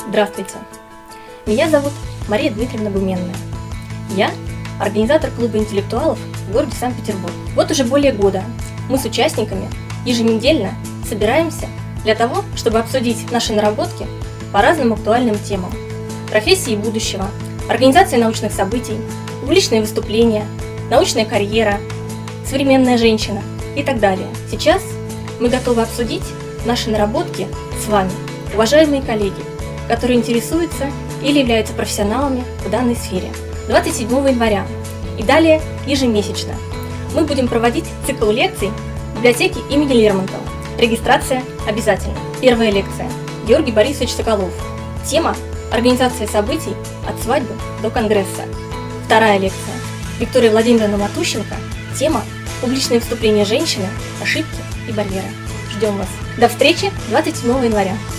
Здравствуйте! Меня зовут Мария Дмитриевна Гуменная. Я организатор клуба интеллектуалов в городе Санкт-Петербург. Вот уже более года мы с участниками еженедельно собираемся для того, чтобы обсудить наши наработки по разным актуальным темам: профессии будущего, организация научных событий, публичные выступления, научная карьера, современная женщина и так далее. Сейчас мы готовы обсудить наши наработки с вами, уважаемые коллеги, которые интересуются или являются профессионалами в данной сфере. 27 января и далее ежемесячно мы будем проводить цикл лекций в библиотеке имени Лермонтова. Регистрация обязательна. Первая лекция – Георгий Борисович Соколов. Тема – организация событий от свадьбы до конгресса. Вторая лекция – Виктория Владимировна Матущенко. Тема – публичные выступления женщины, ошибки и барьеры. Ждем вас. До встречи 27 января.